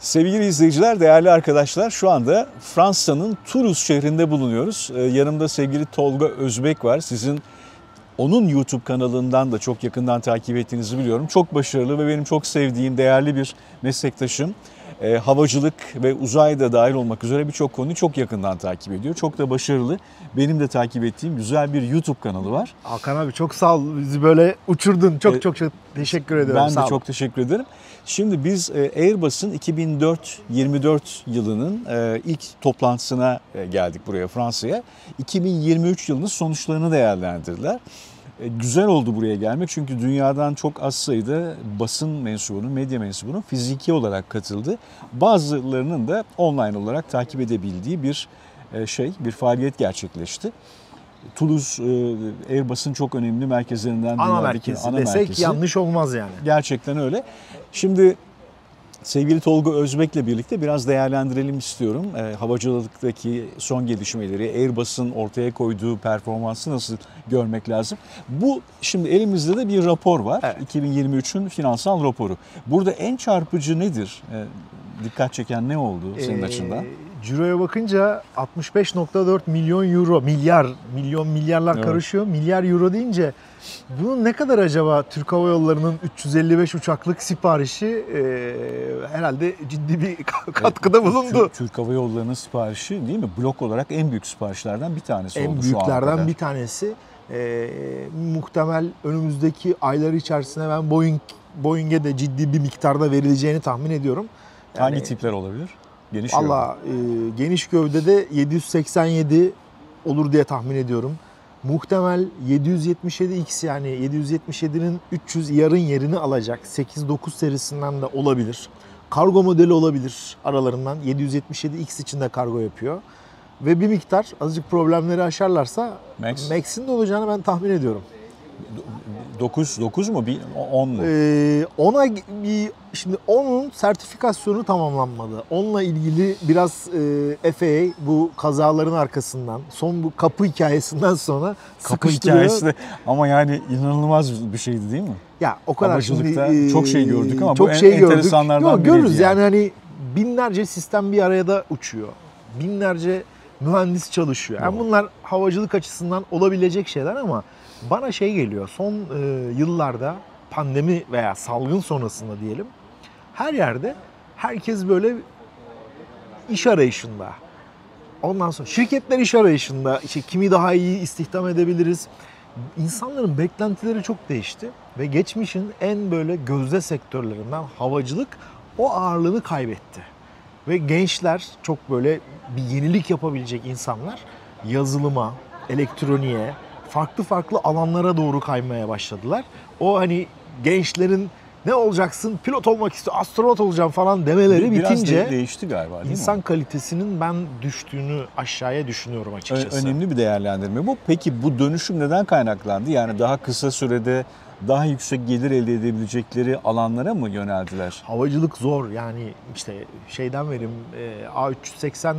Sevgili izleyiciler, değerli arkadaşlar, şu anda Fransa'nın Toulouse şehrinde bulunuyoruz. Yanımda sevgili Tolga Özbek var. Sizin onun YouTube kanalından da çok yakından takip ettiğinizi biliyorum. Çok başarılı ve benim çok sevdiğim, değerli bir meslektaşım. Havacılık ve uzay da dahil olmak üzere birçok konuyu çok yakından takip ediyor. Çok da başarılı. Benim de takip ettiğim güzel bir YouTube kanalı var. Hakan abi çok sağ ol. Bizi böyle uçurdun. Çok teşekkür ediyorum. Ben de çok teşekkür ederim. Şimdi biz Airbus'un 2024 yılının ilk toplantısına geldik buraya, Fransa'ya. 2023 yılının sonuçlarını değerlendirdiler. Güzel oldu buraya gelmek çünkü dünyadan çok az sayıda basın mensubunun, medya mensubunun fiziki olarak katıldı. Bazılarının da online olarak takip edebildiği bir faaliyet gerçekleşti. Toulouse, Airbus'un çok önemli merkezlerinden ana merkezi desek merkezi. Yanlış olmaz yani. Gerçekten öyle. Şimdi sevgili Tolga Özbek'le birlikte biraz değerlendirelim istiyorum. Havacılıktaki son gelişmeleri, Airbus'un ortaya koyduğu performansı nasıl görmek lazım? Bu şimdi elimizde de bir rapor var. Evet. 2023'ün finansal raporu. Burada en çarpıcı nedir? Dikkat çeken ne oldu senin açından? Ciro'ya bakınca 65.4 milyon euro, milyarlar evet. Karışıyor. Milyar euro deyince bunun ne kadar acaba Türk Hava Yolları'nın 355 uçaklık siparişi herhalde ciddi bir katkıda bulundu. Türk Hava Yolları'nın siparişi değil mi? Blok olarak en büyük siparişlerden bir tanesi oldu şu ana kadar. En büyüklerden bir tanesi. Muhtemel önümüzdeki aylar içerisinde ben Boeing'e de ciddi bir miktarda verileceğini tahmin ediyorum. Yani, hangi tipler olabilir? Geniş valla geniş gövdede 787 olur diye tahmin ediyorum. Muhtemel 777X yani 777'nin 300 yarın yerini alacak 8-9 serisinden de olabilir. Kargo modeli olabilir aralarından. 777X için de kargo yapıyor. Ve bir miktar azıcık problemleri aşarlarsa Max'in de olacağını ben tahmin ediyorum. 9 mu? 10 mu? Ona şimdi 10'un sertifikasyonu tamamlanmadı. Onunla ilgili biraz FAA bu kazaların arkasından, son bu kapı hikayesinden sonra sıkıştırıyor. Kapı hikayesi de ama yani inanılmaz bir şeydi değil mi? Ya o kadar havacılıkta şimdi çok şey gördük ama çok bu şey enteresanlardan biriydi. Görürüz yani hani binlerce sistem bir araya da uçuyor. Binlerce mühendis çalışıyor. Yani bunlar havacılık açısından olabilecek şeyler ama bana şey geliyor, son yıllarda pandemi veya salgın sonrasında diyelim, her yerde herkes böyle iş arayışında. Ondan sonra şirketler iş arayışında, işte kimi daha iyi istihdam edebiliriz. İnsanların beklentileri çok değişti ve geçmişin en böyle gözde sektörlerinden havacılık o ağırlığını kaybetti. Ve gençler çok böyle bir yenilik yapabilecek insanlar yazılıma, elektroniğe, farklı alanlara doğru kaymaya başladılar. O hani gençlerin ne olacaksın, pilot olmak istiyor, astronot olacağım falan demeleri bitince biraz değişti galiba değil mi? İnsan kalitesinin ben düştüğünü aşağıya düşünüyorum açıkçası. Önemli bir değerlendirme bu. Peki bu dönüşüm neden kaynaklandı? Yani daha kısa sürede daha yüksek gelir elde edebilecekleri alanlara mı yöneldiler? Havacılık zor yani işte şeyden vereyim A380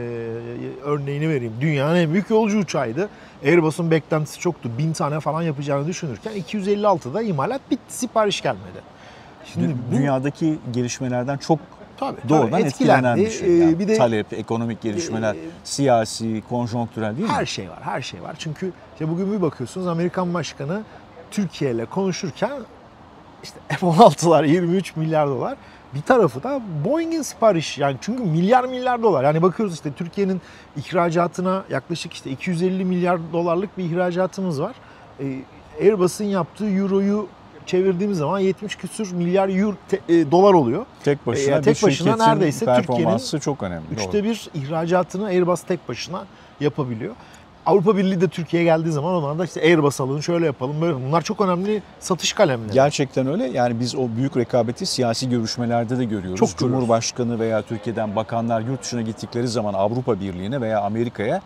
örneğini vereyim. Dünyanın en büyük yolcu uçağıydı. Airbus'un beklentisi çoktu. 1000 tane falan yapacağını düşünürken 256'da imalat bitti, sipariş gelmedi. Şimdi dünyadaki gelişmelerden çok doğrudan etkilenen bir şey. Yani bir de talep, ekonomik gelişmeler, siyasi, konjonktürel değil mi? Her şey var. Çünkü işte bugün bir bakıyorsunuz Amerikan Başkanı Türkiye ile konuşurken işte F-16'lar 23 milyar dolar. Bir tarafı da Boeing'in siparişi. Yani çünkü milyar dolar. Yani bakıyoruz işte Türkiye'nin ihracatına yaklaşık işte 250 milyar dolarlık bir ihracatımız var. Airbus'un yaptığı euroyu çevirdiğimiz zaman 70 küsur milyar dolar oluyor. Tek başına neredeyse performansı çok önemli. 3'te 1 ihracatını Airbus tek başına yapabiliyor. Avrupa Birliği de Türkiye'ye geldiği zaman onlar da işte Airbus alın, şöyle yapalım, böyle. Bunlar çok önemli satış kalemleri. Gerçekten öyle. Yani biz o büyük rekabeti siyasi görüşmelerde de görüyoruz. Çok Cumhurbaşkanı veya Türkiye'den bakanlar yurt dışına gittikleri zaman Avrupa Birliği'ne veya Amerika'ya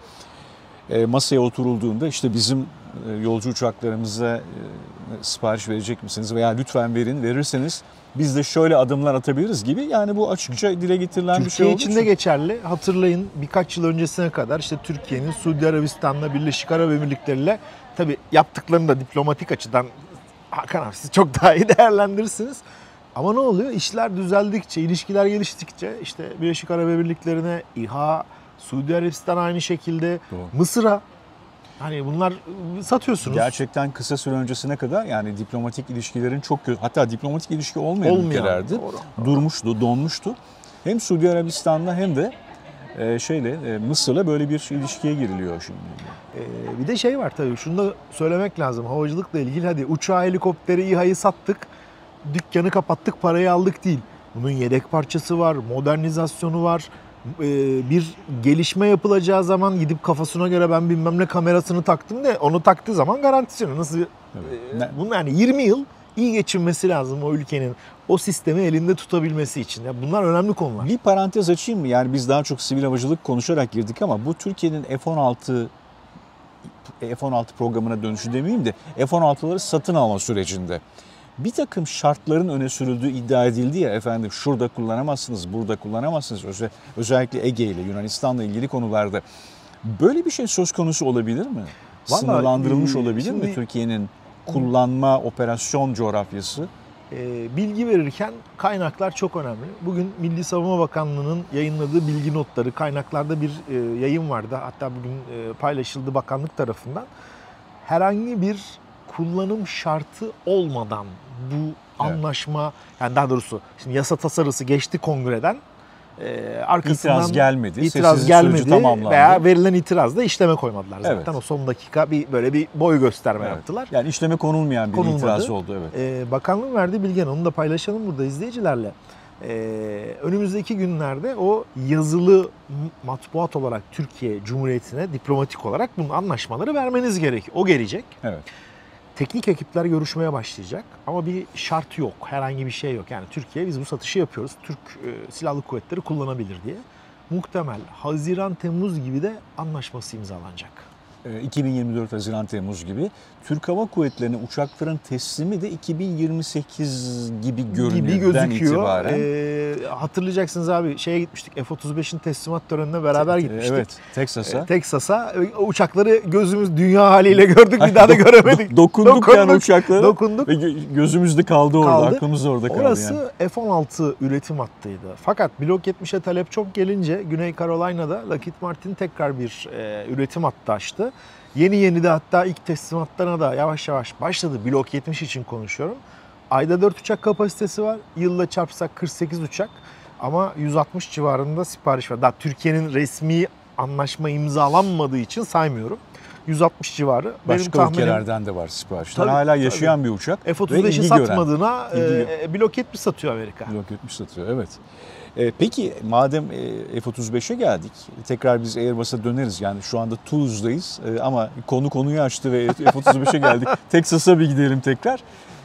masaya oturulduğunda işte bizim yolcu uçaklarımıza sipariş verecek misiniz veya lütfen verirseniz biz de şöyle adımlar atabiliriz gibi, yani bu açıkça dile getirilen bir şey olduğu için. Türkiye için de geçerli. Hatırlayın birkaç yıl öncesine kadar işte Türkiye'nin Suudi Arabistan'la, Birleşik Arap Emirlikleri'yle tabii yaptıklarını da diplomatik açıdan Hakan abi siz çok daha iyi değerlendirirsiniz. Ama ne oluyor? İşler düzeldikçe, ilişkiler geliştikçe işte Birleşik Arap Emirlikleri'ne, İHA, Suudi Arabistan aynı şekilde, Doğru. Mısır'a, hani bunlar satıyorsunuz. Gerçekten kısa süre öncesine kadar yani diplomatik ilişkilerin çok kötü, hatta diplomatik ilişki olmayan ülkelerdi. Doğru. Durmuştu, donmuştu. Hem Suudi Arabistan'la hem de Mısır'la böyle bir ilişkiye giriliyor şimdi. Bir de şey var tabii, şunu da söylemek lazım. Havacılıkla ilgili hadi uçağı, helikopteri, İHA'yı sattık, dükkanı kapattık, parayı aldık değil. Bunun yedek parçası var, modernizasyonu var. Bir gelişme yapılacağı zaman gidip kafasına göre ben bilmem ne kamerasını taktım de onu taktığı zaman garantisi nasıl? Bunun yani 20 yıl iyi geçinmesi lazım o ülkenin, o sistemi elinde tutabilmesi için. Ya bunlar önemli konular. Bir parantez açayım mı? Yani biz daha çok sivil havacılık konuşarak girdik ama bu Türkiye'nin F-16 programına dönüşü demeyeyim de F-16'ları satın alma sürecinde bir takım şartların öne sürüldüğü iddia edildi ya, efendim şurada kullanamazsınız, burada kullanamazsınız. Özellikle Ege ile Yunanistan'la ilgili konularda. Böyle bir şey söz konusu olabilir mi? Vallahi, sınırlandırılmış olabilir şimdi mi Türkiye'nin kullanma operasyon coğrafyası? Bilgi verirken kaynaklar çok önemli. Bugün Milli Savunma Bakanlığı'nın yayınladığı bilgi notları, kaynaklarda bir yayın vardı. Hatta bugün paylaşıldı bakanlık tarafından. Herhangi bir kullanım şartı olmadan bu anlaşma, yani daha doğrusu şimdi yasa tasarısı geçti kongreden. Arkasından itiraz gelmedi veya verilen itirazda işleme koymadılar zaten. Evet. O son dakika böyle bir boy gösterme yaptılar. Yani işleme konulmayan bir itiraz oldu. Evet. Bakanlığın verdiği bilgi, onu da paylaşalım burada izleyicilerle. Önümüzdeki günlerde o yazılı matbuat olarak Türkiye Cumhuriyeti'ne diplomatik olarak bunun anlaşmaları vermeniz gerekiyor. O gelecek. Evet. Teknik ekipler görüşmeye başlayacak ama bir şart yok, herhangi bir şey yok. Yani Türkiye biz bu satışı yapıyoruz, Türk Silahlı Kuvvetleri kullanabilir diye. Muhtemel Haziran-Temmuz gibi de anlaşması imzalanacak. 2024 Haziran-Temmuz gibi. Türk Hava Kuvvetleri'ne uçakların teslimi de 2028 gibi görünüyor. Gözüküyor. Hatırlayacaksınız abi, şeye gitmiştik, F-35'in teslimat törenine beraber gitmiştik. Evet, Texas'a. Uçakları gözümüz dünya haliyle gördük, bir daha da göremedik. Dokunduk yani uçaklara. Dokunduk. Ve gözümüzde kaldı orada, aklımız orada kaldı. Orası yani. F-16 üretim hattıydı. Fakat Blok 70'e talep çok gelince Güney Carolina'da Lockheed Martin tekrar bir üretim hattı açtı. Yeni de hatta ilk teslimatlarına da yavaş yavaş başladı. Blok 70 için konuşuyorum. Ayda 4 uçak kapasitesi var. Yılda çarpsak 48 uçak. Ama 160 civarında sipariş var. Daha Türkiye'nin resmi anlaşma imzalanmadığı için saymıyorum. 160 civarı. Başka ülkelerden de var siparişler. Hala yaşayan bir uçak. F-35'i satmadığına Blok 70 satıyor Amerika. Blok 70 satıyor, evet. Peki madem F-35'e geldik, tekrar biz Airbus'a döneriz. Yani şu anda Toulouse'dayız ama konuyu açtı ve F-35'e geldik. Texas'a bir gidelim tekrar.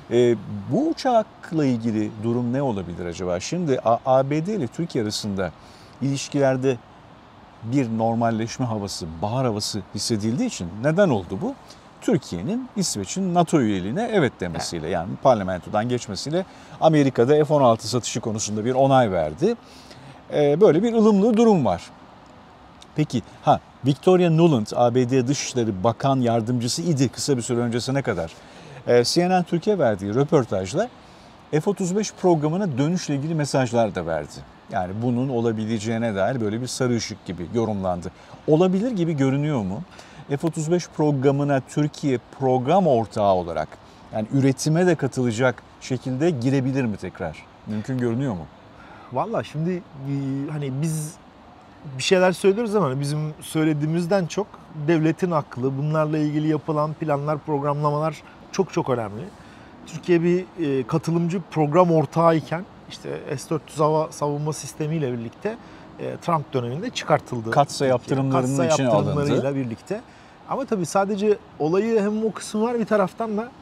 Bu uçakla ilgili durum ne olabilir acaba? Şimdi ABD ile Türkiye arasında ilişkilerde bir normalleşme havası, bahar havası hissedildiği için neden oldu bu? Türkiye'nin İsveç'in NATO üyeliğine evet demesiyle, yani parlamentodan geçmesiyle Amerika'da F-16 satışı konusunda bir onay verdi. Böyle bir ılımlı durum var. Peki Victoria Nuland, ABD Dışişleri Bakan Yardımcısı idi kısa bir süre öncesine kadar. CNN Türkiye verdiği röportajla F-35 programına dönüşle ilgili mesajlar da verdi. Yani bunun olabileceğine dair böyle bir sarı ışık gibi yorumlandı. Olabilir gibi görünüyor mu? F-35 programına Türkiye program ortağı olarak, yani üretime de katılacak şekilde girebilir mi tekrar? Mümkün görünüyor mu? Vallahi şimdi hani biz bir şeyler söylüyoruz ama bizim söylediğimizden çok devletin aklı, bunlarla ilgili yapılan planlar, programlamalar çok önemli. Türkiye bir katılımcı program ortağı iken işte S-400 hava savunma sistemiyle birlikte Trump döneminde çıkartıldı. Katsa yaptırımlarının içine alındı. Birlikte. Ama tabii sadece olayı hem o kısmı var, bir taraftan da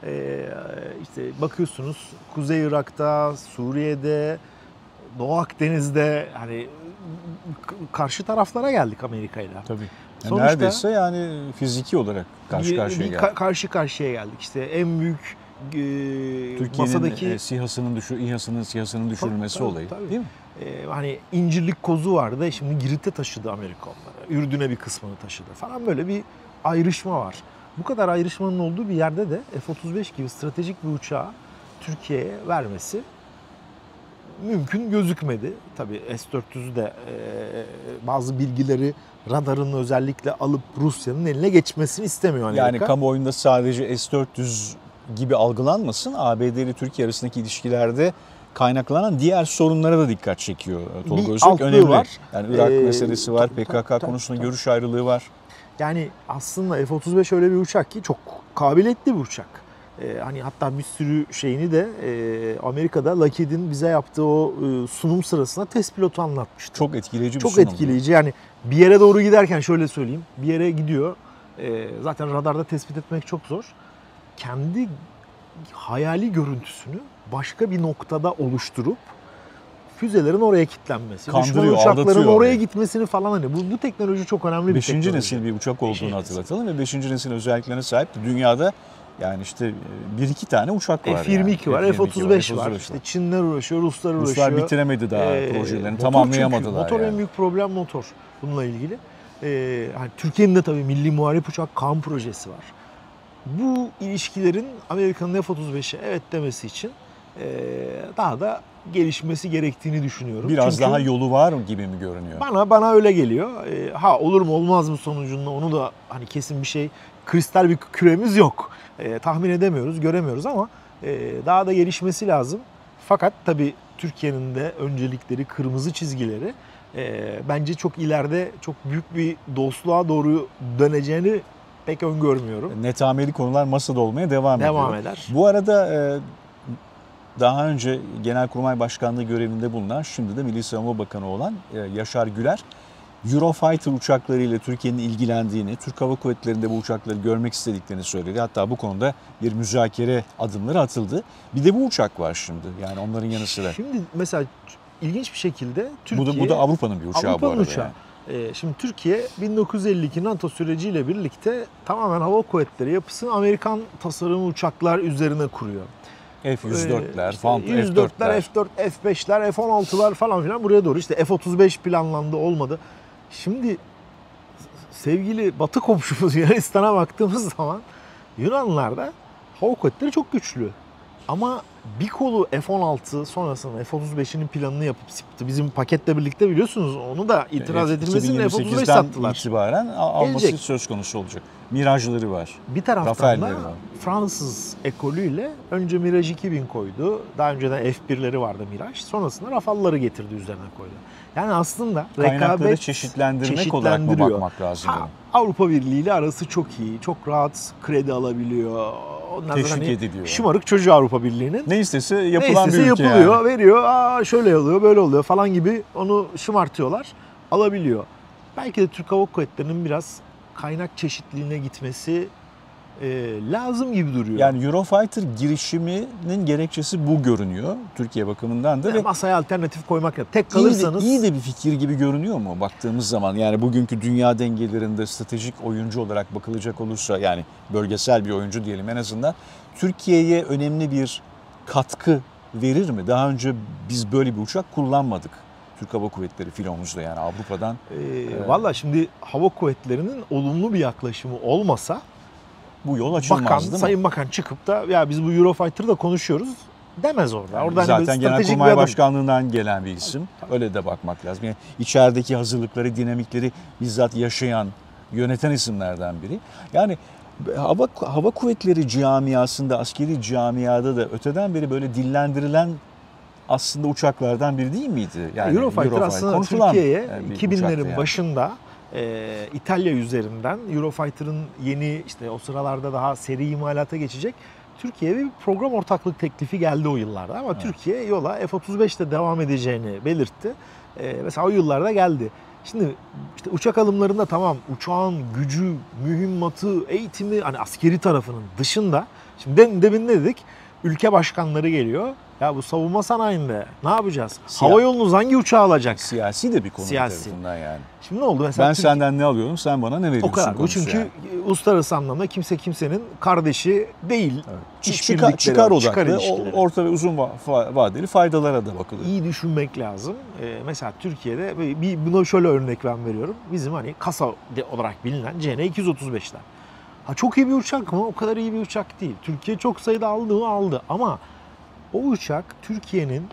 işte bakıyorsunuz Kuzey Irak'ta, Suriye'de, Doğu Akdeniz'de hani karşı taraflara geldik Amerika'yla. Tabii. Yani neredeyse yani fiziki olarak karşı karşıya geldik. İşte en büyük Türkiye'nin SİHA'sının düşürülmesi olayı, değil mi? Hani incirlik kozu vardı. Şimdi Girit'e taşıdı Amerika onları. Ürdün'e bir kısmını taşıdı falan, böyle bir ayrışma var. Bu kadar ayrışmanın olduğu bir yerde de F-35 gibi stratejik bir uçağı Türkiye'ye vermesi mümkün gözükmedi. Tabii S-400'ü de bazı bilgileri radarın özellikle alıp Rusya'nın eline geçmesini istemiyor Amerika. Yani kamuoyunda sadece S-400 gibi algılanmasın. ABD ile Türkiye arasındaki ilişkilerde kaynaklanan diğer sorunlara da dikkat çekiyor Tolga Özök. altlığı Önemli. var. Yani Irak meselesi var, tabii, PKK tabii, konusunda tabii. görüş ayrılığı var. Yani aslında F-35 öyle bir uçak ki çok kabiliyetli bir uçak. Hani hatta bir sürü şeyini de Amerika'da Lockheed'in bize yaptığı o sunum sırasında test pilotu anlatmıştı. Çok etkileyici bir Çok sunumdu. etkileyici. Yani bir yere doğru giderken şöyle söyleyeyim. Bir yere gidiyor. Zaten radarda tespit etmek çok zor. Kendi hayali görüntüsünü başka bir noktada oluşturup füzelerin oraya kilitlenmesi, Kandırıyor, düşman uçakların aldatıyor oraya yani. gitmesini falan hani bu teknoloji çok önemli bir Beşinci teknoloji. nesil bir uçak Beşinci olduğunu nesil. hatırlatalım ve 5. nesil özelliklerine sahip. Dünyada yani işte 1-2 tane uçak var. F-22 var, F-35 var. var. İşte Çinler uğraşıyor, Ruslar uğraşıyor. Ruslar bitiremedi daha projelerini, Motor tamamlayamadılar. çünkü. Motor yani. en büyük problem motor bununla ilgili. Hani Türkiye'nin de tabii milli muharip uçak Kaan projesi var. Bu ilişkilerin Amerika'nın F-35'e evet demesi için daha da gelişmesi gerektiğini düşünüyorum. Biraz Çünkü daha yolu var gibi mi görünüyor? bana öyle geliyor. Olur mu olmaz mı sonucunda onu da hani kesin bir şey, kristal bir küremiz yok. Tahmin edemiyoruz, göremiyoruz ama daha da gelişmesi lazım. Fakat tabii Türkiye'nin de öncelikleri, kırmızı çizgileri bence çok ileride çok büyük bir dostluğa doğru döneceğini pek öngörmüyorum. Netameli konular masada olmaya devam ediyor. Eder. Bu arada daha önce Genelkurmay Başkanlığı görevinde bulunan, şimdi de Milli Savunma Bakanı olan Yaşar Güler, Eurofighter uçaklarıyla Türkiye'nin ilgilendiğini, Türk Hava Kuvvetleri'nde bu uçakları görmek istediklerini söyledi. Hatta bu konuda bir müzakere adımları atıldı. Bir de bu uçak var şimdi. Yani onların yanı sıra. Şimdi mesela ilginç bir şekilde Türkiye... Bu da Avrupa'nın bir uçağı bu arada. Uçağı. Yani. Şimdi Türkiye 1952 NATO süreciyle birlikte tamamen hava kuvvetleri yapısını Amerikan tasarımı uçaklar üzerine kuruyor. F-104'ler, F-104'ler, F-4, F-5'ler, F-16'lar falan filan buraya doğru. İşte F-35 planlandı, olmadı. Şimdi sevgili Batı komşumuz Yunanistan'a baktığımız zaman Yunanlılarda hava kuvvetleri çok güçlü. Ama bir kolu F-16 sonrasında F-35'inin planını yapıp bizim paketle birlikte biliyorsunuz onu da itiraz edilmesinin F-35 sattılar. itibaren alması Gelecek. söz konusu olacak. Mirajları var. Bir taraftan Rafael'leri da var. Fransız ekolüyle önce Mirage 2000 koydu. Daha önceden F1'leri vardı Mirage. Sonrasında Rafale'ları getirdi üzerine koydu. Yani aslında Kaynakları rekabet çeşitlendirmek olarak mı bakmak lazım? Avrupa Birliği ile arası çok iyi. Çok rahat kredi alabiliyor. Onlar Teşvik ediliyor. Şımarık çocuğu Avrupa Birliği'nin. Ne istese yapılan bir ülke yapılıyor, yani. veriyor. Şöyle oluyor, böyle oluyor falan gibi onu şımartıyorlar. Alabiliyor. Belki de Türk Hava Kuvvetleri'nin biraz kaynak çeşitliliğine gitmesi lazım gibi duruyor. Yani Eurofighter girişiminin gerekçesi bu görünüyor Türkiye bakımından da. Ve masaya alternatif koymak ya. Tek kalırsanız... İyi de bir fikir gibi görünüyor mu baktığımız zaman? Yani bugünkü dünya dengelerinde stratejik oyuncu olarak bakılacak olursa, yani bölgesel bir oyuncu diyelim en azından, Türkiye'ye önemli bir katkı verir mi? Daha önce biz böyle bir uçak kullanmadık. Türk Hava Kuvvetleri filomuzda, yani Avrupa'dan. Valla şimdi Hava Kuvvetleri'nin olumlu bir yaklaşımı olmasa bu yol açılmaz değil mi? Sayın Bakan çıkıp da ya biz bu Eurofighter'ı da konuşuyoruz demez orada. Orada zaten Genelkurmay Başkanlığı'ndan gelen bir isim. Tabii. Öyle de bakmak lazım. Yani içerideki hazırlıkları, dinamikleri bizzat yaşayan, yöneten isimlerden biri. Yani hava kuvvetleri camiasında, askeri camiada da öteden beri böyle dillendirilen aslında uçaklardan biri değil miydi? Yani Eurofighter aslında Türkiye'ye 2000'lerin yani. Başında İtalya üzerinden Eurofighter'ın yeni, işte o sıralarda daha seri imalata geçecek Türkiye'ye bir program ortaklık teklifi geldi o yıllarda. Ama evet. Türkiye yola F-35'te devam edeceğini belirtti. Mesela o yıllarda geldi. Şimdi işte uçak alımlarında tamam, uçağın gücü, mühimmatı, eğitimi, hani askeri tarafının dışında, şimdi demin ne dedik? Ülke başkanları geliyor. Ya bu savunma sanayinde ne yapacağız? Hava yolunuz hangi uçağı alacak? Siyasi de bir konu tarafından yani. Şimdi ne oldu mesela? Ben senden ne alıyorum, sen bana ne veriyorsun? O kadar. Bu çünkü yani. Uluslararası anlamda kimse kimsenin kardeşi değil. Evet. Çıkar odaklı, orta ve uzun vadeli faydalara da bakılıyor. İyi düşünmek lazım. Mesela Türkiye'de buna şöyle örnek veriyorum. Bizim hani kasa olarak bilinen CN-235'ler. Çok iyi bir uçak mı? O kadar iyi bir uçak değil. Türkiye çok sayıda aldı ama o uçak Türkiye'nin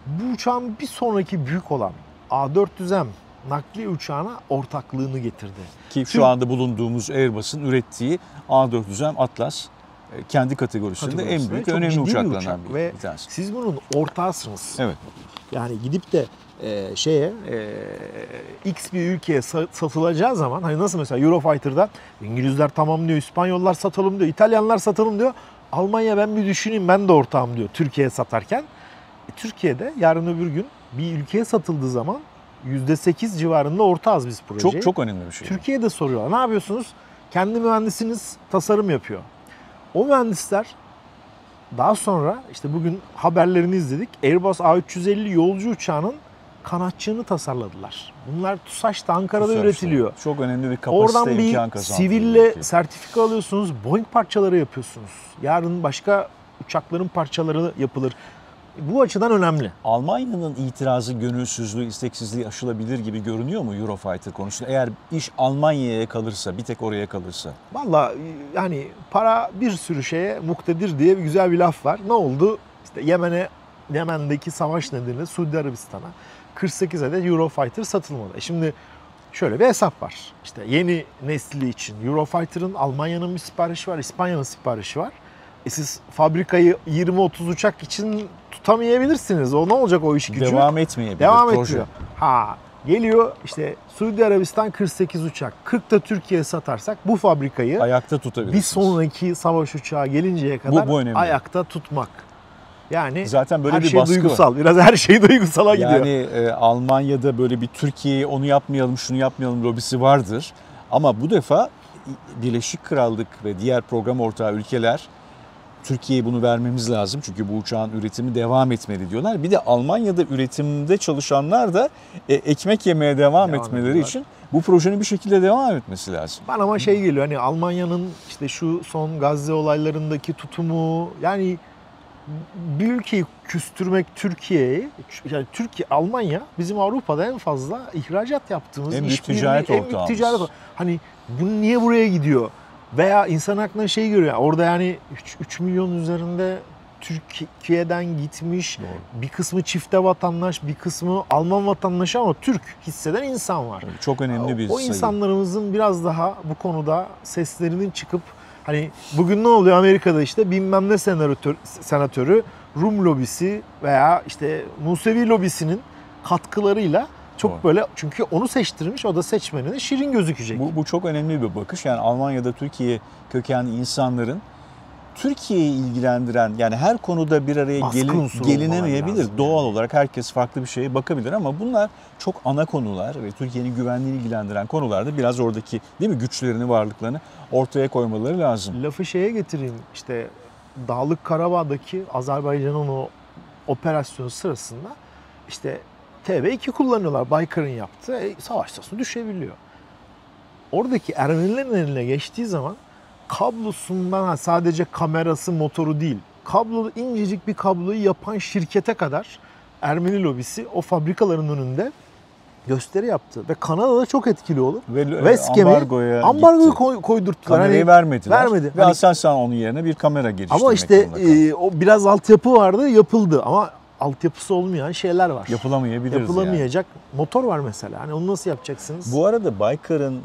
bu uçağın bir sonraki büyük olan A400M nakliye uçağına ortaklığını getirdi. Ki şu anda bulunduğumuz Airbus'un ürettiği A400M Atlas kendi kategorisinde en büyük çok önemli ciddi bir uçaklarından uçak ve bir tanesi. siz bunun ortağısınız. Evet. Yani gidip de X bir ülkeye satılacağı zaman hani nasıl mesela Eurofighter'da İngilizler tamam diyor, İspanyollar satalım diyor, İtalyanlar satalım diyor. Almanya ben bir düşüneyim ben de ortağım diyor Türkiye'ye satarken. Türkiye'de yarın öbür gün bir ülkeye satıldığı zaman %8 civarında ortağız biz projeye. Çok çok önemli bir şey. Türkiye'de soruyorlar. Ne yapıyorsunuz? Kendi mühendisiniz tasarım yapıyor. O mühendisler daha sonra işte bugün haberlerini izledik. Airbus A350 yolcu uçağının kanatçığını tasarladılar. Bunlar TUSAŞ'ta Ankara'da TUSAŞ'ta üretiliyor. Çok önemli bir kapasite Oradan imkan bir kazandırıyor. siville sertifika alıyorsunuz. Boeing parçaları yapıyorsunuz. Yarın başka uçakların parçaları yapılır. Bu açıdan önemli. Almanya'nın itirazı, gönülsüzlüğü, isteksizliği aşılabilir gibi görünüyor mu Eurofighter konusunda? Eğer iş Almanya'ya kalırsa, bir tek oraya kalırsa. Vallahi yani para bir sürü şeye muktedir diye bir güzel bir laf var. Ne oldu? İşte Yemen'deki savaş nedeniyle Suudi Arabistan'a 48 adet Eurofighter satılmadı. Şimdi şöyle bir hesap var. İşte yeni nesli için Eurofighter'ın Almanya'nın bir siparişi var, İspanya'nın siparişi var. Siz fabrikayı 20-30 uçak için tutamayabilirsiniz. O ne olacak o iş gücü? Devam etmeyebilir Devam proje. etmiyor. Geliyor işte Suudi Arabistan 48 uçak. 40 da Türkiye'ye satarsak bu fabrikayı Ayakta tutabilirsiniz. bir sonraki savaş uçağı gelinceye kadar bu önemli. ayakta tutmak. Yani zaten böyle her bir şey baskı duygusal. Biraz her şey duygusala gidiyor. Yani Almanya'da böyle bir Türkiye'ye onu yapmayalım, şunu yapmayalım lobisi vardır. Ama bu defa Birleşik Krallık ve diğer program ortağı ülkeler Türkiye'ye bunu vermemiz lazım. Çünkü bu uçağın üretimi devam etmeli diyorlar. Bir de Almanya'da üretimde çalışanlar da ekmek yemeye devam etmeleri ediyorlar. için bu projenin bir şekilde devam etmesi lazım. Bana ama şey geliyor hani Almanya'nın işte şu son Gazze olaylarındaki tutumu yani bir ülkeyi küstürmek Türkiye'yi yani Almanya bizim Avrupa'da en fazla ihracat yaptığımız en büyük işbirliği, ticaret en büyük ortağımız. ticaret. Hani bu niye buraya gidiyor? Veya insan aklına şey görüyor. Orada yani 3 milyon üzerinde Türkiye'den gitmiş. Doğru. Bir kısmı çifte vatandaş, bir kısmı Alman vatandaşı ama Türk hisseden insan var. Çok önemli bir O sayı. insanlarımızın biraz daha bu konuda seslerinin çıkıp hani bugün ne oluyor Amerika'da işte bilmem ne senatörü Rum lobisi veya işte Musevi lobisinin katkılarıyla çok Doğru. böyle çünkü onu seçtirmiş o da seçmenine şirin gözükecek. Bu çok önemli bir bakış. Yani Almanya'da Türkiye kökenli insanların Türkiye'yi ilgilendiren yani her konuda bir araya gelinemeyebilir. Doğal yani. olarak herkes farklı bir şeye bakabilir ama bunlar çok ana konular ve Türkiye'nin güvenliğini ilgilendiren konularda biraz oradaki değil mi güçlerini, varlıklarını ortaya koymaları lazım. Lafı şeye getireyim işte Dağlık Karabağ'daki Azerbaycan'ın o operasyonu sırasında işte TB2 kullanıyorlar. Baykar'ın yaptığı savaş sırasında düşebiliyor. Oradaki Ermenilerin eline geçtiği zaman kablosundan sadece kamerası, motoru değil, incecik bir kabloyu yapan şirkete kadar Ermeni lobisi o fabrikaların önünde gösteri yaptı. Ve Kanada'da çok etkili olur. Ve ambargoyu koydurttular. Kamerayı vermediler. Vermedi. Ve Aselsan onun yerine bir kamera geliştirmek ama işte zorunda o biraz altyapı vardı, yapıldı. Ama altyapısı olmayan şeyler var. Yapılamayacak motor var mesela. Hani onu nasıl yapacaksınız? Bu arada Baykar'ın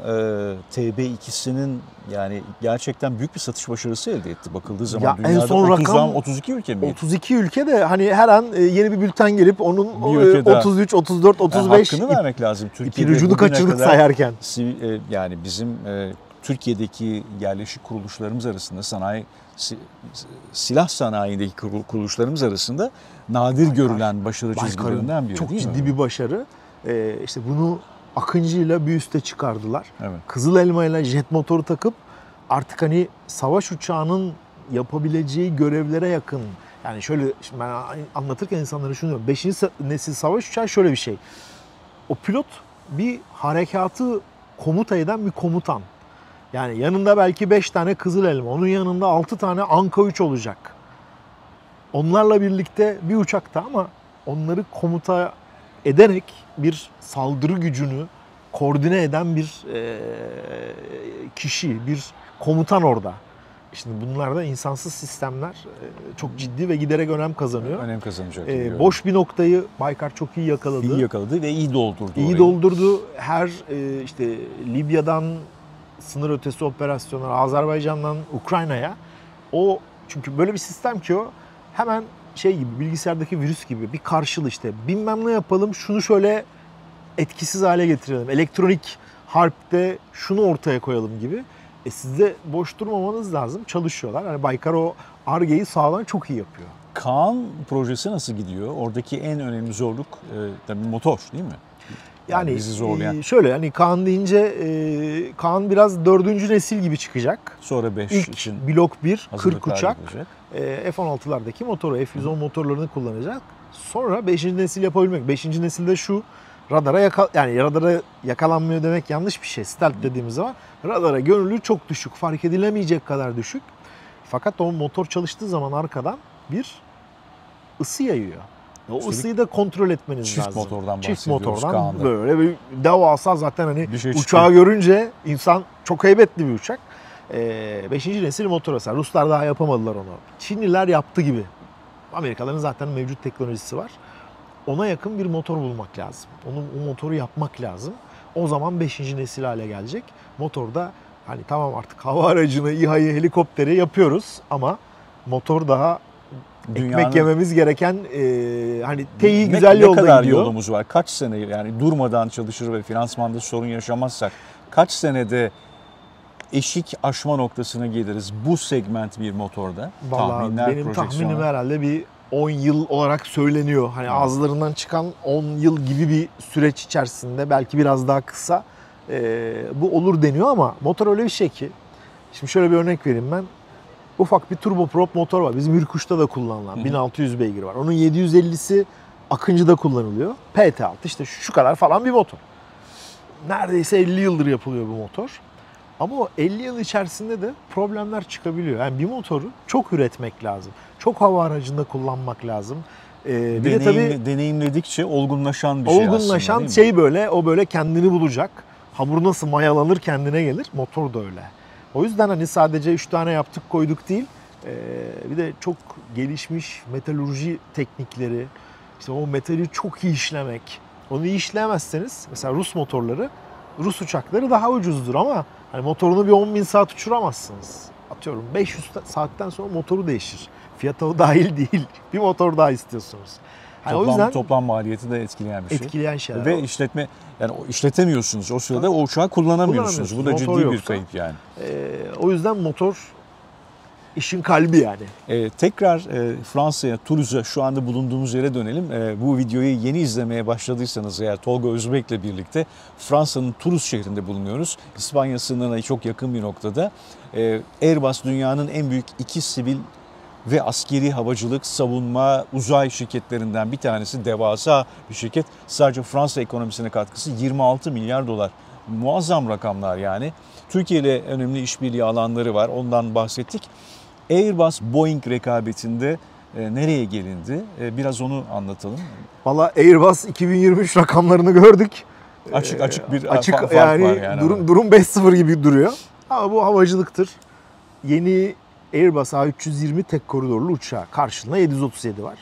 TB2'sinin yani gerçekten büyük bir satış başarısı elde etti. Bakıldığı zaman ya dünyada en son rakam 32 ülke mi? 32 ülke de hani her an yeni bir bülten gelip onun 33, 34, 35 hakkını vermek lazım. İpin ucunu kaçırdık sayarken. Yani bizim Türkiye'deki yerleşik kuruluşlarımız arasında silah sanayindeki kuruluşlarımız arasında nadir görülen başarı çizgilerinden biri çok değil mi? Çok ciddi bir başarı. İşte bunu Akıncı'yla bir üste çıkardılar. Evet. Kızıl Elma'yla jet motoru takıp artık hani savaş uçağının yapabileceği görevlere yakın. Yani şöyle ben anlatırken insanlara şunu diyorum. 5. nesil savaş uçağı şöyle bir şey. O pilot bir harekatı komuta eden bir komutan. Yani yanında belki 5 tane Kızıl Elma, onun yanında 6 tane Anka 3 olacak. Onlarla birlikte bir uçakta ama onları komuta ederek bir saldırı gücünü koordine eden bir kişi, bir komutan orada. Şimdi bunlar da insansız sistemler çok ciddi ve giderek önem kazanıyor. Önem kazanacak. Boş bir noktayı Baykar çok iyi yakaladı. İyi yakaladı ve iyi doldurdu. İyi doldurdu. Her işte Libya'dan sınır ötesi operasyonlar, Azerbaycan'dan Ukrayna'ya, o çünkü böyle bir sistem ki o hemen şey gibi, bilgisayardaki virüs gibi bir karşılığı, işte bilmem ne yapalım, şunu şöyle etkisiz hale getirelim, elektronik harpte şunu ortaya koyalım gibi. Siz de boş durmamanız lazım. Çalışıyorlar. Hani Baykar o Ar-Ge'yi sağdan çok iyi yapıyor. Kaan projesi nasıl gidiyor? Oradaki en önemli zorluk tabii motor değil mi? Yani bizi zorlayan. Şöyle, hani Kaan deyince Kaan biraz 4. nesil gibi çıkacak. Sonra 5 İlk için blok 1, 40 hazırlıklar uçak. yapılacak. F-16'lardaki motoru, F-110 motorlarını kullanacak. Sonra 5. nesil yapabilmek. 5. nesilde şu, radara yakalanmıyor demek yanlış bir şey. Stealth dediğimiz zaman radara gönüllü çok düşük, fark edilemeyecek kadar düşük. Fakat o motor çalıştığı zaman arkadan bir ısı yayıyor. O Üstelik ısıyı da kontrol etmeniz çift lazım. motordan Çift bahsediyoruz motordan Kaan'da. böyle bir devasa, zaten hani Bir şey uçağı çıkıyor. görünce insan, çok heybetli bir uçak. 5. nesil motor mesela. Ruslar daha yapamadılar onu. Çinliler yaptı gibi. Amerikalıların zaten mevcut teknolojisi var. Ona yakın bir motor bulmak lazım. O motoru yapmak lazım. O zaman 5. nesil hale gelecek. Motorda hani tamam, artık hava aracını, İHA'yı, helikopteri yapıyoruz ama motor daha ekmek yememiz gereken, hani T'yi güzel yolda ne kadar gidiyor. yolumuz var? Kaç sene, yani durmadan çalışır ve finansmanda sorun yaşamazsak kaç senede eşik aşma noktasına geliriz bu segment bir motorda? Vallahi benim tahminim herhalde bir 10 yıl olarak söyleniyor. Hani ağızlarından çıkan 10 yıl gibi bir süreç içerisinde, belki biraz daha kısa bu olur deniyor ama motor öyle bir şey ki. Şimdi şöyle bir örnek vereyim ben. Ufak bir turboprop motor var. Bizim Hürkuş'ta da kullanılan 1600 beygir var. Onun 750'si Akıncı'da kullanılıyor. PT6 işte şu kadar falan bir motor. Neredeyse 50 yıldır yapılıyor bu motor. Ama o 50 yıl içerisinde de problemler çıkabiliyor. Yani bir motoru çok üretmek lazım. Çok hava aracında kullanmak lazım. Bir de tabii deneyimledikçe olgunlaşan bir şey aslında. Olgunlaşan şey böyle, o böyle kendini bulacak. Hamur nasıl mayalanır kendine gelir. Motor da öyle. O yüzden hani sadece 3 tane yaptık koyduk değil. Bir de çok gelişmiş metalurji teknikleri, işte o metali çok iyi işlemek. Onu iyi işleyemezseniz, mesela Rus motorları, Rus uçakları daha ucuzdur ama hani motorunu bir 10.000 saat uçuramazsınız. Atıyorum 500 saatten sonra motoru değişir. Fiyata o dahil değil. Bir motor daha istiyorsunuz. Yani o yüzden toplam maliyeti de etkileyen bir şey. Etkileyen şeyler. Ve işletemiyorsunuz. O sırada o uçağı kullanamıyorsunuz. Bu da ciddi bir kayıp yani. O yüzden motor işin kalbi yani. Tekrar Fransa'ya, Toulouse'a, şu anda bulunduğumuz yere dönelim. Bu videoyu yeni izlemeye başladıysanız eğer, Tolga Özbek'le birlikte Fransa'nın Toulouse şehrinde bulunuyoruz. İspanya sınırına çok yakın bir noktada. Airbus dünyanın en büyük 2 sivil ve askeri havacılık, savunma, uzay şirketlerinden bir tanesi, devasa bir şirket. Sadece Fransa ekonomisine katkısı 26 milyar dolar. Muazzam rakamlar yani. Türkiye ile önemli işbirliği alanları var, ondan bahsettik. Airbus-Boeing rekabetinde nereye gelindi? Biraz onu anlatalım. Valla Airbus 2023 rakamlarını gördük. Açık bir fark yani var yani. Durum 5-0 gibi duruyor. Ama bu havacılıktır. Yeni Airbus A320 tek koridorlu uçağı. Karşılığında 737 var.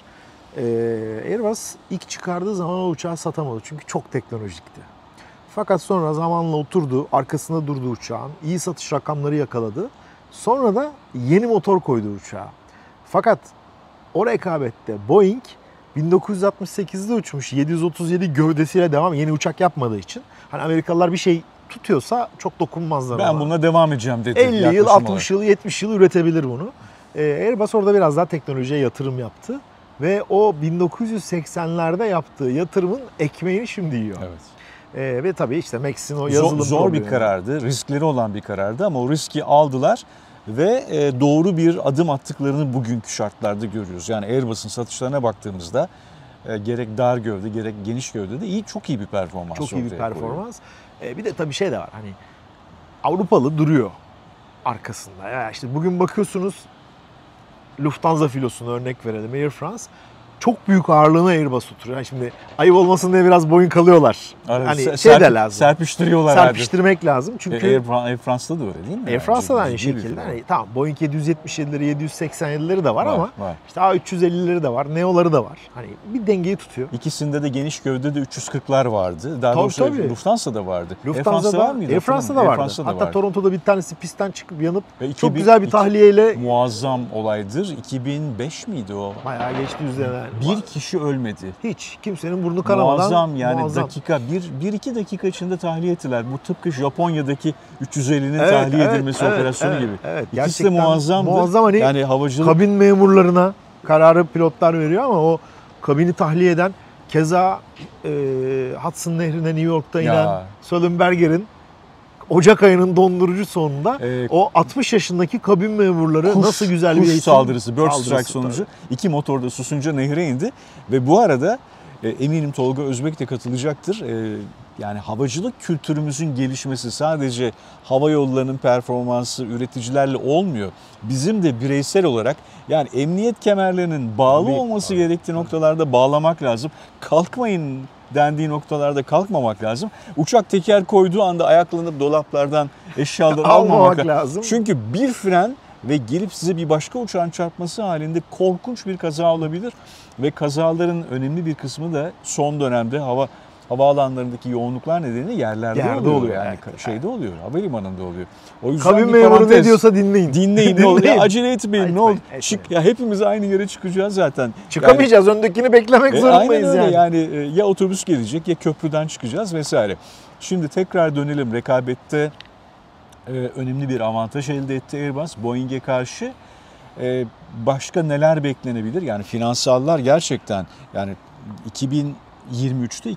Airbus ilk çıkardığı zaman o uçağı satamadı. Çünkü çok teknolojikti. Fakat sonra zamanla oturdu, arkasında durdu uçağın. İyi satış rakamları yakaladı. Sonra da yeni motor koydu uçağa. Fakat o rekabette Boeing 1968'de uçmuş, 737 gövdesiyle devam, yeni uçak yapmadığı için. Hani Amerikalılar bir şey tutuyorsa çok dokunmazlar ona. Ben bununla devam edeceğim dedi. 50 yıl, 60 yıl, 70 yıl üretebilir bunu. Airbus orada biraz daha teknolojiye yatırım yaptı. Ve o 1980'lerde yaptığı yatırımın ekmeğini şimdi yiyor. Evet. Ve tabii işte Max'in o yazılım zor bir karardı, riskleri olan bir karardı ama o riski aldılar ve doğru bir adım attıklarını bugünkü şartlarda görüyoruz. Yani Airbus'un satışlarına baktığımızda gerek dar gövde gerek geniş gövde de çok iyi bir performans. Çok iyi bir performans. Bir de tabii şey de var, hani Avrupalı duruyor arkasında. Yani işte bugün bakıyorsunuz, Lufthansa filosunu örnek verelim, Air France. çok büyük ağırlığına Airbus oturuyor. Yani şimdi ayıp olmasın diye biraz boyun kalıyorlar. Hani şey de lazım. Serpiştiriyorlar Serpiştirmek lazım. Çünkü Air France'da da öyle değil mi? Air France'da da aynı Ciddi bir şekilde. firma. Hani tamam Boeing 777'leri, 787'leri de var ama var. işte A350'leri de var, Neo'ları da var. Hani bir dengeyi tutuyor. İkisinde de geniş gövdede 340'lar vardı. Daha doğrusu Lufthansa'da vardı. Lufthansa'da var mıydı? Air France'da vardı. France'da Hatta vardı. Toronto'da bir tanesi pistten çıkıp yanıp Ve çok güzel bir tahliyeyle muazzam olaydır. 2005 miydi o? bayağı geçti üzerinden. Bir kişi ölmedi. Hiç. Kimsenin burnu kanamadan. Muazzam yani muazzam. dakika, 1-2 dakika içinde tahliye ettiler. Bu tıpkı Japonya'daki 350'nin tahliye edilmesi operasyonu gibi. Evet, İkisi de muazzamdır. Muazzam, hani yani havacılık kabin memurlarına kararı pilotlar veriyor ama o kabini tahliye eden keza Hudson Nehri'ne New York'ta inen Sullenberger'in Ocak ayının dondurucu sonunda o 60 yaşındaki kabin memurları nasıl güzel bir eğitim saldırısı, bird strike sonucu 2 motorda susunca nehre indi ve bu arada eminim Tolga Özbek de katılacaktır. Yani havacılık kültürümüzün gelişmesi sadece hava yollarının performansı üreticilerle olmuyor. Bizim de bireysel olarak yani emniyet kemerlerinin bağlı olması gerektiği noktalarda bağlamak lazım. Kalkmayın dendiği noktalarda kalkmamak lazım. Uçak teker koyduğu anda ayaklanıp dolaplardan eşyaları almamak lazım. Çünkü bir fren ve gelip size bir başka uçağın çarpması halinde korkunç bir kaza olabilir. Ve kazaların önemli bir kısmı da son dönemde havaalanlarındaki yoğunluklar nedeniyle yerde oluyor. Yani şeyde oluyor, havalimanında oluyor. O yüzden kabin memuru ne diyorsa dinleyin. Dinleyin. Ne oluyor? Acele etmeyin. Ne olur? Ya hepimiz aynı yere çıkacağız zaten. Çıkamayacağız. Öndekini beklemek zorundayız aynen öyle. yani. Yani ya otobüs gelecek ya köprüden çıkacağız vesaire. Şimdi tekrar dönelim. Rekabette önemli bir avantaj elde etti Airbus Boeing'e karşı. Başka neler beklenebilir? Yani finansallar gerçekten yani 2023'te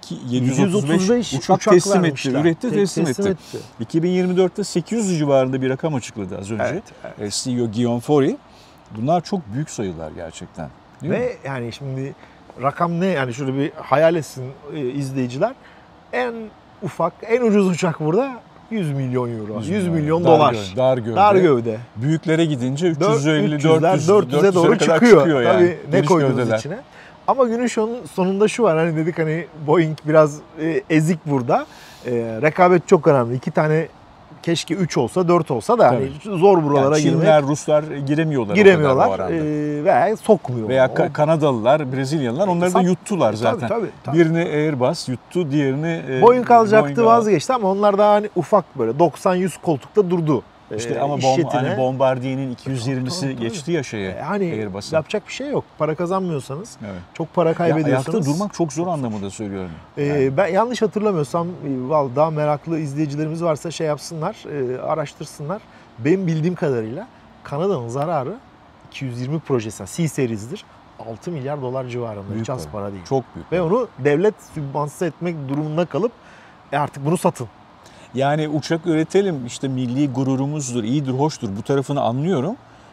735 uçak teslim etti, üretti, teslim etti. 2024'te 800 civarında bir rakam açıkladı az önce. Evet. CEO Guillaume Faury. Bunlar çok büyük sayılar gerçekten. Ve yani şimdi rakam ne? Yani şöyle bir hayal etsin izleyiciler. En ufak, en ucuz uçak burada 100 milyon euro, 100 milyon dolar. Dar gövde. Büyüklere gidince 350, 400'e doğru çıkıyor. Yani. Tabii ne koydunuz içine? Ama günün sonunda şu var, hani dedik hani Boeing biraz ezik burada. Rekabet çok önemli. 2 tane keşke 3 olsa 4 olsa da hani zor buralara girmek. Çinler, Ruslar giremiyorlar ve sokmuyor. Veya Kanadalılar, Brezilyalılar onları da yuttular zaten. Tabii. Birini Airbus yuttu, diğerini Boeing alacaktı, vazgeçti ama onlar daha hani ufak böyle 90-100 koltukta durdu. İşte ama hani Bombardier'in 220'si geçti ya hani Airbus'a. Yapacak bir şey yok. Para kazanmıyorsanız, çok para kaybediyorsanız. Ayakta durmak çok zor anlamında söylüyorum. Ben yanlış hatırlamıyorsam daha meraklı izleyicilerimiz varsa şey yapsınlar, araştırsınlar. Benim bildiğim kadarıyla Kanada'nın zararı 220 projesi, C-Series'dir. 6 milyar dolar civarında. Hiç az para değil. Çok büyük. Ve onu devlet sübvanse etmek durumunda kalıp artık bunu satın. Yani uçak üretelim, işte milli gururumuzdur, iyidir, hoştur, bu tarafını anlıyorum.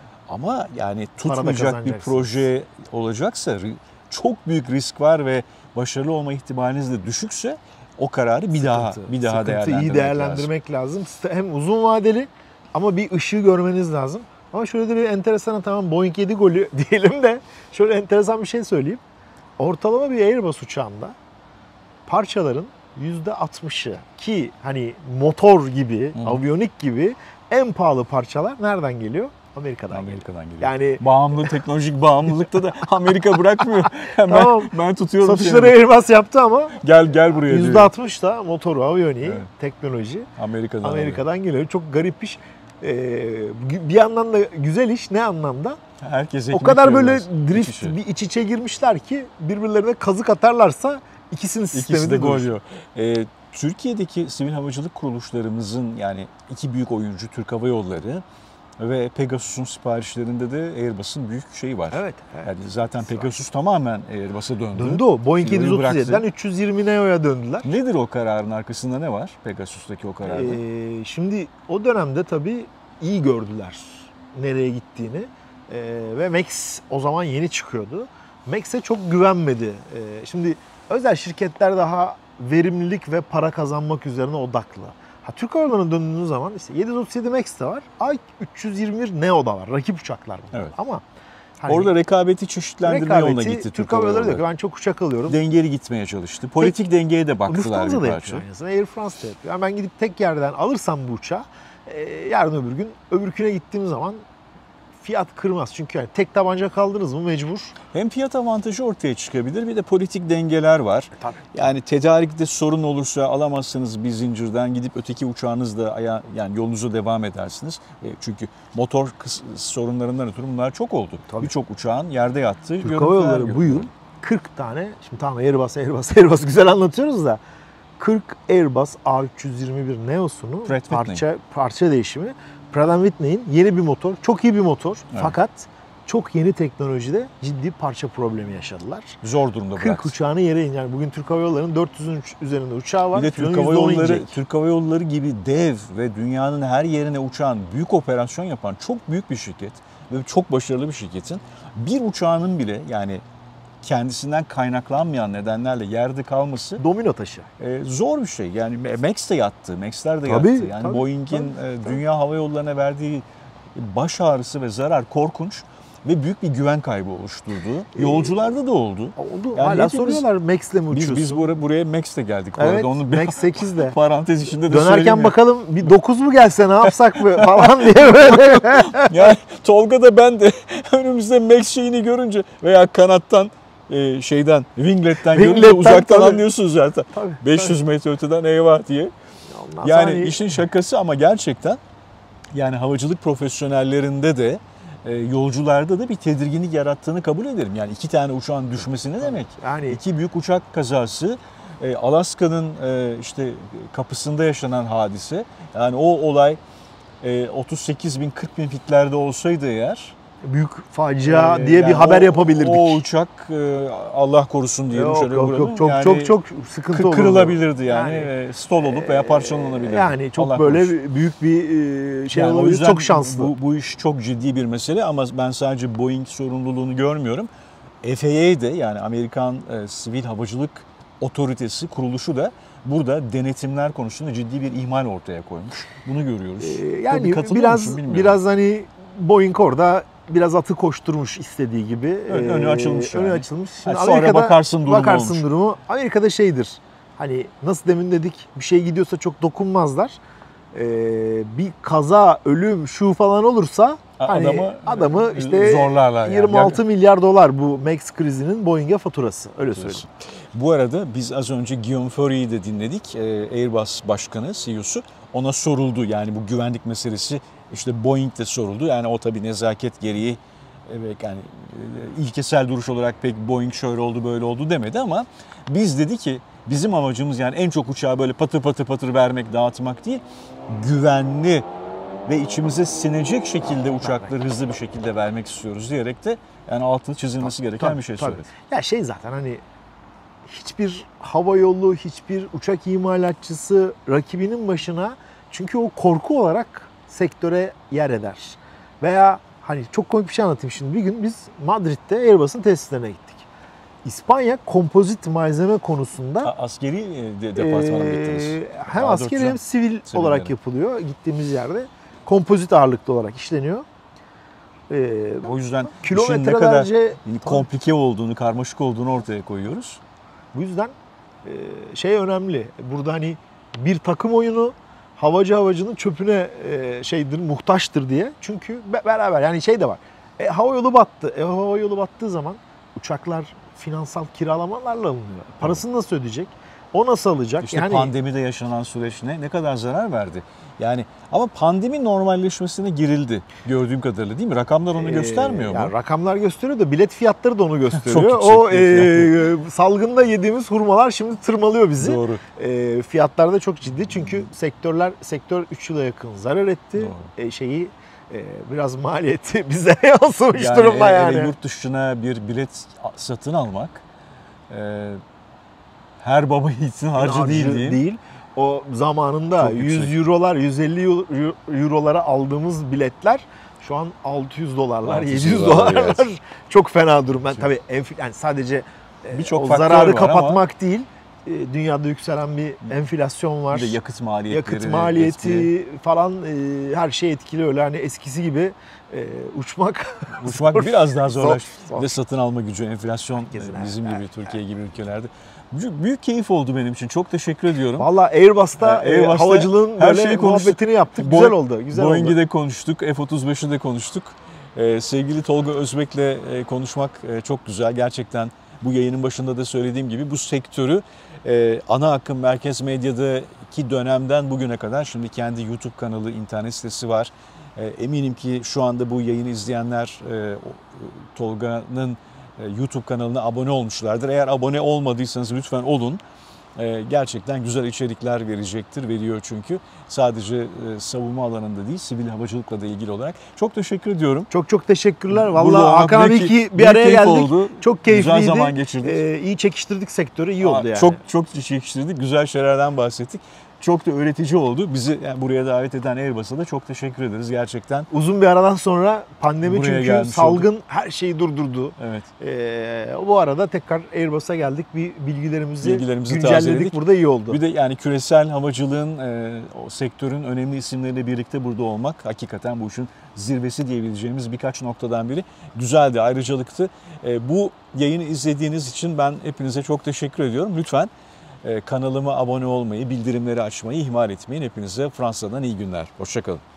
Ama yani tutmayacak bir proje olacaksa, çok büyük risk var ve başarılı olma ihtimaliniz de düşükse o kararı bir daha iyi değerlendirmek lazım. Hem uzun vadeli ama bir ışığı görmeniz lazım. Ama şöyle de bir enteresan, tamam Boeing 7 golü diyelim de şöyle enteresan bir şey söyleyeyim. Ortalama bir Airbus uçağında parçaların %60'ı ki hani motor gibi, aviyonik gibi en pahalı parçalar nereden geliyor? Amerika'dan geliyor. Yani teknolojik bağımlılıkta da Amerika bırakmıyor. Tamam. Ben tutuyorum satışları Airbus yaptı ama gel buraya diyor. %60 da motoru, aviyoniği, teknoloji Amerika'dan geliyor. Çok garip iş. Bir yandan da güzel iş. Ne anlamda? Herkes o kadar böyle drift bir iç içe girmişler ki birbirlerine kazık atarlarsa ikisinin sistemi de gol yiyor. Türkiye'deki sivil havacılık kuruluşlarımızın yani iki büyük oyuncu Türk Hava Yolları ve Pegasus'un siparişlerinde de Airbus'un büyük şeyi var. Evet. Yani zaten Pegasus tamamen Airbus'a döndü. O. Boeing 737'den 320 Neo'ya döndüler. Nedir o kararın arkasında, ne var Pegasus'taki o kararda? Şimdi o dönemde tabii iyi gördüler nereye gittiğini. Ve Max o zaman yeni çıkıyordu. Max'e çok güvenmedi. Şimdi özel şirketler daha verimlilik ve para kazanmak üzerine odaklı. Türk Hava Yolları'na döndüğünüz zaman işte 737 Max de var, A321 Neo da var. Rakip uçaklar bunlar. Evet. Ama Hani Orada rekabeti çeşitlendirme yoluna gitti Türk Hava Yolları diyor ki ben çok uçak alıyorum. Dengeli gitmeye çalıştı. Politik dengeye de baktılar Lufthansa bir da parça. yapıyor aynısını. Air France da yapıyor. Yani ben gidip tek yerden alırsam bu uçağı yarın öbür gün öbürküne gittiğim zaman fiyat kırmaz. Çünkü yani tek tabanca kaldınız mı mecbur. Hem fiyat avantajı ortaya çıkabilir, bir de politik dengeler var. Tabii. Yani tedarikte sorun olursa alamazsınız bir zincirden, gidip öteki uçağınızla yani yolunuza devam edersiniz. Çünkü motor sorunlarından ötürü bunlar çok oldu. Birçok uçağın yerde yattığı Türk Hava Yolları bu yıl 40 tane, şimdi tamam Airbus güzel anlatıyoruz da 40 Airbus A321 Neo'sunu parça değişimi Pratt & Whitney'in yeni bir motor, çok iyi bir motor fakat çok yeni teknolojide ciddi parça problemi yaşadılar. Zor durumda 40 uçağını yere yani bugün Türk Hava Yolları'nın 400'ün üzerinde uçağı var. Bir de Türk Hava Yolları gibi dev ve dünyanın her yerine uçan, büyük operasyon yapan çok büyük bir şirket ve çok başarılı bir şirketin bir uçağının bile yani kendisinden kaynaklanmayan nedenlerle yerde kalması domino taşı. Zor bir şey. Yani Max de yattı, Max'ler de yattı. Yani Boeing'in dünya hava yollarına verdiği baş ağrısı ve zarar korkunç ve büyük bir güven kaybı oluşturdu. Yolcularda da oldu. Yani hala soruyorlar Max'le mi uçuyorsun? Biz buraya Max'le geldik. Evet, onu Max 8'de. Parantez içinde de dönerken bakalım bir 9 mu gelse ne yapsak mı falan diye böyle. Yani Tolga da ben de önümüzde Max şeyini görünce veya kanattan Winglet'ten görünce uzaktan anlıyorsunuz zaten. 500 metre öteden eyvah diye. Yani işin şakası ama gerçekten yani havacılık profesyonellerinde de yolcularda da bir tedirginlik yarattığını kabul ederim. Yani 2 tane uçağın düşmesi ne demek? Yani 2 büyük uçak kazası, Alaska'nın işte kapısında yaşanan hadise. Yani o olay 38 bin 40 bin fitlerde olsaydı eğer büyük facia diye yani bir haber yapabilirdik. O uçak Allah korusun diyelim çok sıkıntı olurdu. Kırılabilirdi yani stol olup veya parçalanabilirdi. Yani çok Allah böyle korusun. Büyük bir şey yani olabilir. Çok şanslı. Bu iş çok ciddi bir mesele ama ben sadece Boeing sorumluluğunu görmüyorum. FAA'de yani Amerikan Sivil Havacılık Otoritesi kuruluşu da burada denetimler konusunda ciddi bir ihmal ortaya koymuş. Bunu görüyoruz. Yani biraz hani Boeing orada biraz atı koşturmuş istediği gibi. Önü açılmış. Önü açılmış. Şimdi sonra bakarsın durumu. Amerika'da şeydir. Hani nasıl demin dedik bir şey gidiyorsa çok dokunmazlar. Bir kaza, ölüm, şu falan olursa adamı işte zorlarlar 26 yani. Milyar dolar bu Max krizinin Boeing'e faturası. Öyle söyleyeyim. Bu arada biz az önce Guillaume Faury'i de dinledik. Airbus Başkanı, CEO'su. Ona soruldu yani bu güvenlik meselesi işte Boeing'de soruldu. Yani o tabii nezaket gereği yani ilkesel duruş olarak pek Boeing şöyle oldu böyle oldu demedi ama biz dedi ki bizim amacımız yani en çok uçağı böyle patır patır vermek, dağıtmak değil. Güvenli ve içimize sinecek şekilde uçakları hızlı bir şekilde vermek istiyoruz diyerek de yani altını çizilmesi gereken bir şey söyledi. Ya zaten hani hiçbir hava yolu, hiçbir uçak imalatçısı rakibinin başına çünkü o korku olarak sektöre yer eder. Veya hani çok komik bir şey anlatayım şimdi. Bir gün biz Madrid'de Airbus'un tesislerine gittik. İspanya kompozit malzeme konusunda askeri departmana gittiniz. Hem askeri hem sivil olarak yapılıyor gittiğimiz yerde. Kompozit ağırlıklı olarak işleniyor. O yüzden işin ne kadar komplike olduğunu, karmaşık olduğunu ortaya koyuyoruz. Bu yüzden önemli. Burada hani bir takım oyunu havacının çöpüne muhtaçtır diye. Çünkü beraber yani de var. Hava yolu battı. Hava yolu battığı zaman uçaklar finansal kiralamalarla alınıyor. Parasını nasıl ödeyecek? O nasıl alacak? İşte yani pandemide yaşanan süreç ne kadar zarar verdi? Yani ama pandemi normalleşmesine girildi gördüğüm kadarıyla değil mi? Rakamlar onu göstermiyor mu? Rakamlar gösteriyor da bilet fiyatları da onu gösteriyor. Salgında yediğimiz hurmalar şimdi tırmalıyor bizi. Doğru. Fiyatlar da çok ciddi çünkü sektör 3 yıla yakın zarar etti. Biraz maliyeti bize yansımış durumda yani. Yurt dışına bir bilet satın almak her baba yiğitin harcı değil. O zamanında 100 eurolar, 150 eurolara aldığımız biletler şu an 600 dolarlar, 700 dolarlar. Evet. Çok fena durum. Tabii yani sadece o zararı kapatmak değil. dünyada yükselen bir enflasyon var. Bir de yakıt maliyetleri. Yakıt maliyeti etkili. falan her şey etkili, öyle hani eskisi gibi uçmak Biraz daha zorlaştı. zor. Ve satın alma gücü, enflasyon Herkesin, bizim evet, gibi Türkiye gibi ülkelerde. Büyük keyif oldu benim için. Çok teşekkür ediyorum. Valla Airbus'ta havacılığın her böyle şeyi konuştuk. muhabbetini yaptık. Güzel oldu. Boeing'i de konuştuk, F-35'i de konuştuk. Sevgili Tolga Özbek'le konuşmak çok güzel. Gerçekten bu yayının başında da söylediğim gibi bu sektörü ana akım merkez medyadaki dönemden bugüne kadar, şimdi kendi YouTube kanalı, internet sitesi var. Eminim ki şu anda bu yayını izleyenler Tolga'nın YouTube kanalına abone olmuşlardır. Eğer abone olmadıysanız lütfen olun. Gerçekten güzel içerikler verecektir. Veriyor çünkü. Sadece savunma alanında değil, sivil havacılıkla da ilgili olarak. Çok teşekkür ediyorum. Çok teşekkürler. Burada Valla olmak Hakan abi ki bir araya keyif geldik. oldu. Çok keyifliydi. Güzel zaman geçirdik. İyi çekiştirdik sektörü. İyi oldu yani. Çok çekiştirdik. Güzel şeylerden bahsettik. Çok da öğretici oldu. Bizi buraya davet eden Airbus'a da çok teşekkür ederiz gerçekten. Uzun bir aradan sonra pandemi, Buraya çünkü salgın her şeyi durdurdu. Evet. Bu arada tekrar Airbus'a geldik. Bir bilgilerimizi güncelledik. tazeledik. Burada iyi oldu. Bir de yani küresel havacılığın, o sektörün önemli isimleriyle birlikte burada olmak hakikaten bu işin zirvesi diyebileceğimiz birkaç noktadan biri. Güzeldi, ayrıcalıktı. Bu yayını izlediğiniz için ben hepinize çok teşekkür ediyorum. Lütfen kanalıma abone olmayı, bildirimleri açmayı ihmal etmeyin. Hepinize Fransa'dan iyi günler. Hoşça kalın.